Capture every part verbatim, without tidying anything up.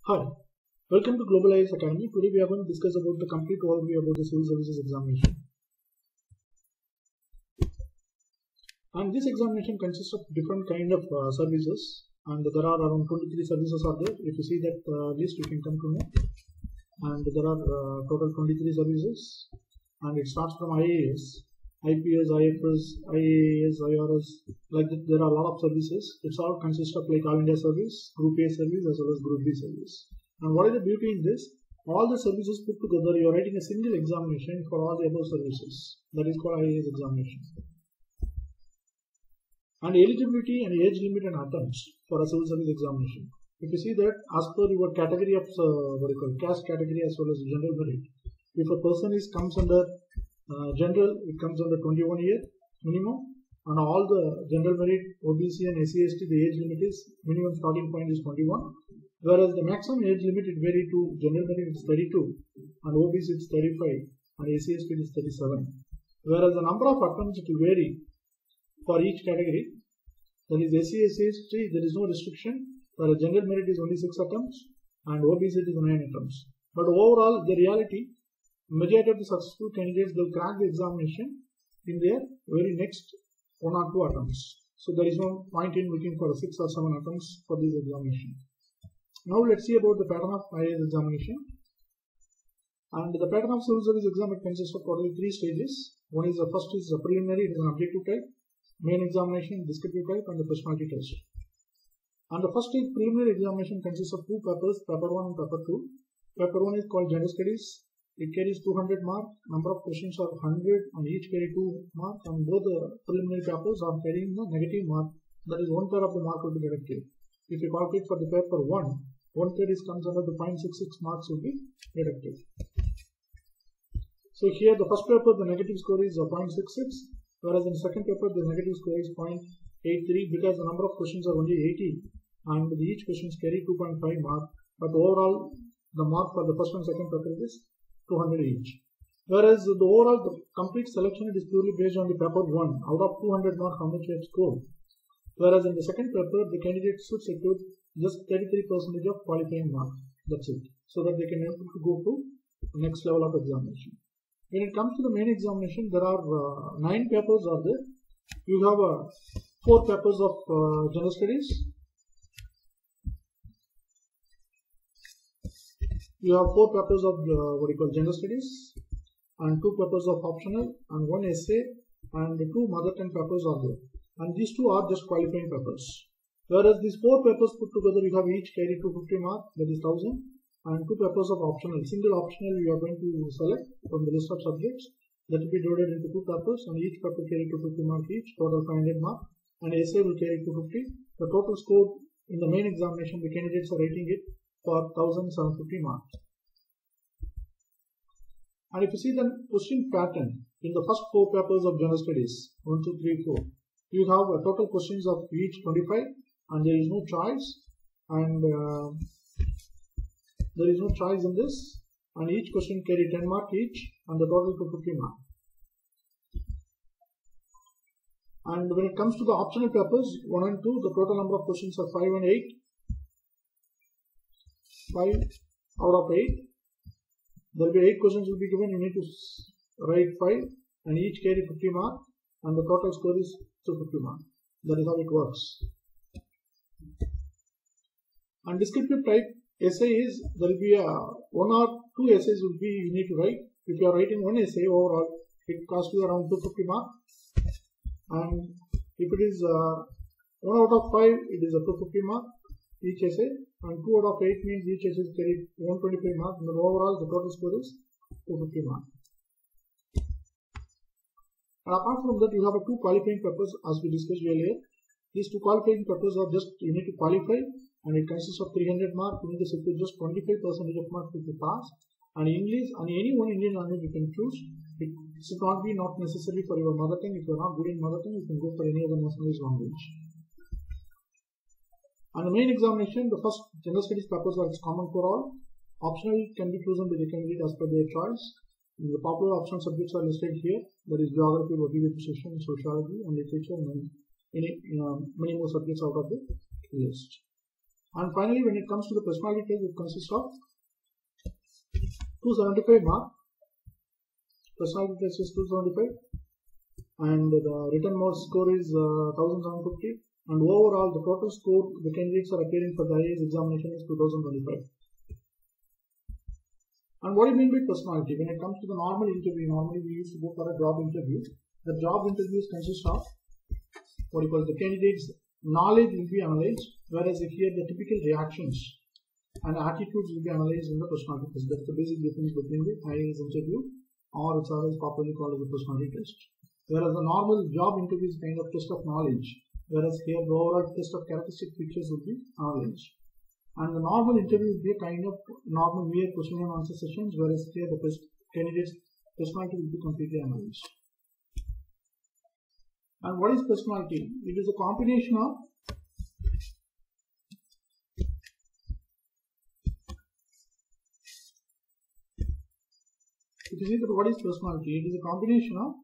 Hi, welcome to Global I A S Academy. Today we are going to discuss about the complete overview about the civil services examination. And this examination consists of different kind of uh, services, and there are around twenty-three services are there. If you see that uh, list, you can come to know. And there are uh, total twenty-three services, and it starts from I A S, I P S, I F S, I A S, I R S. Like that, there are a lot of services. It's all consists of like All India service, Group A service, as well as Group B service. And what is the beauty in this? All the services put together, you are writing a single examination for all the above services. That is called I A S examination. And eligibility and age limit and attempts for a civil service examination. If you see that, as per your category of uh, what you call caste category as well as general merit, if a person is comes under uh, general, it comes under twenty-one year minimum, and all the general merit, O B C and S C S T, the age limit is minimum starting point is twenty-one, whereas the maximum age limit it vary to general merit is thirty-two, and O B C is thirty-five, and S C S T is thirty-seven. Whereas the number of attempts it will vary for each category. That is S C S T, there is no restriction, whereas general merit is only six attempts and O B C is nine attempts. But overall, the reality, majority of the successful candidates will crack the examination in their very next one or two attempts. So there is no point in looking for six or seven attempts for this examination. Now let's see about the pattern of I A S examination. And the pattern of civil service exam, it consists of totally three stages. One is the first is the preliminary, it is an objective type, main examination, descriptive type, and the personality test. And the first stage preliminary examination consists of two papers, paper one and paper two. Paper one is called General Studies. It carries two hundred marks. Number of questions are one hundred, and each carry two marks. And both the preliminary papers are carrying the negative mark. That is, one third of the mark will be deducted. If you calculate for the paper one, one third is comes under the zero point six six marks will be deducted. So here the first paper, the negative score is zero point six six, whereas in the second paper the negative score is zero point eight three, because the number of questions are only eighty, and each questions carry two point five mark. But overall, the mark for the first and second paper is two hundred each. Whereas the overall the complete selection is purely based on the paper one. Out of two hundred marks, how much you have scored. Whereas in the second paper, the candidate should secure just thirty-three percent of qualifying marks. That's it. So that they can able to go to the next level of examination. When it comes to the main examination, there are uh, nine papers are there. You have uh, four papers of uh, general studies. You have four papers of uh, what you call general studies, and two papers of optional, and one essay, and two mother tongue papers are there. And these two are just qualifying papers. Whereas these four papers put together, you have each carry two hundred fifty marks, that is one thousand, and two papers of optional. Single optional you are going to select from the list of subjects. That will be divided into two papers, and each paper carry two hundred fifty marks each, total five hundred marks, and essay will carry two hundred fifty. The total score in the main examination, the candidates are rating it for one thousand seven hundred fifty marks. And if you see the question pattern in the first four papers of general studies, one, two, three, four, you have a total questions of each twenty-five, and there is no choice, and uh, there is no choice in this, and each question carry ten marks each, and the total to fifty marks. And when it comes to the optional papers, one and two, the total number of questions are five and eight. five out of eight. There will be eight questions will be given, you need to write five, and each carry fifty marks, and the total score is two hundred fifty marks. That is how it works. And descriptive type essay is, there will be a one or two essays will be you need to write. If you are writing one essay overall, it costs you around two hundred fifty marks, and if it is uh, one out of five, it is a two hundred fifty marks each essay, and two out of eight means each essay is carried one hundred twenty-five marks, and the overall the total score is two hundred fifty marks. And apart from that, you have a two qualifying papers as we discussed earlier. These two qualifying papers are just you need to qualify, and it consists of three hundred marks. You need to secure just twenty-five percent of marks if you pass. And English, and any one Indian language you can choose. It should not be not necessary for your mother tongue. If you are not good in mother tongue, you can go for any other nationalist language. And the main examination, the first general studies papers are common for all. Optional can be chosen by the candidate as per their choice. And the popular optional subjects are listed here. That is geography, motivated session, sociology, and literature, and many, you know, many more subjects out of the list. And finally, when it comes to the personality test, it consists of two seventy-five mark. Personality test is two seventy-five, and the written mode score is uh, one thousand seven hundred fifty, and overall the total score the candidates are appearing for the I A S examination is two thousand twenty-five. And what do you mean by personality? When it comes to the normal interview, normally we used to go for a job interview. The job interviews consist of what you call the candidate's knowledge will be analyzed, whereas here the typical reactions and attitudes will be analyzed in the personality test. That's the basic difference between the I A S interview, or it's always popularly called as the personality test. Whereas the normal job interview is kind of test of knowledge, whereas here the overall test of characteristic features will be analyzed. And the normal interview will be a kind of normal mere question and answer sessions, whereas here the candidate's personality will be completely analyzed. And what is personality? It is a combination of If you see that what is personality, it is a combination of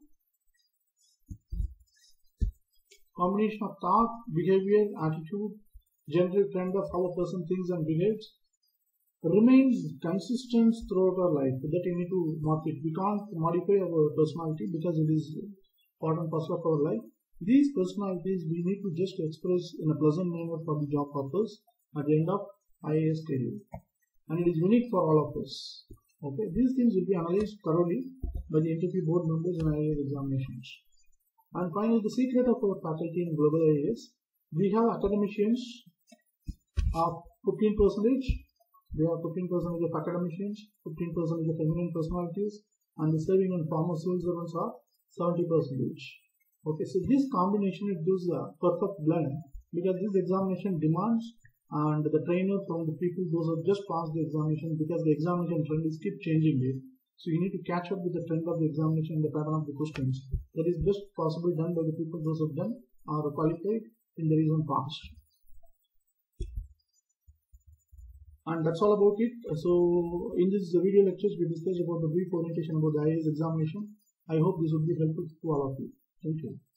combination of thought, behavior, attitude, general trend of how a person thinks and behaves, remains consistent throughout our life. That you need to mark it. We can't modify our personality because it is part and parcel of our life. These personalities we need to just express in a pleasant manner for the job purpose at the end of I A S career, and it is unique for all of us. Okay, these things will be analyzed thoroughly by the interview board members in I A S examinations. And finally, the secret of our faculty in global I A S, we have academicians of fifteen percent. We have fifteen percent of academicians, fifteen percent of feminine personalities, and the serving and former civil servants are seventy percent. Okay, so this combination it gives a perfect blend, because this examination demands and the trainer from the people those who just passed the examination, because the examination trend is keep changing it. So you need to catch up with the trend of the examination, the pattern of the questions. That is best possible done by the people those who have done or qualified in the recent past. And that's all about it. So in this video lectures we discussed about the brief orientation about the I A S examination. I hope this would be helpful to all of you. Thank you.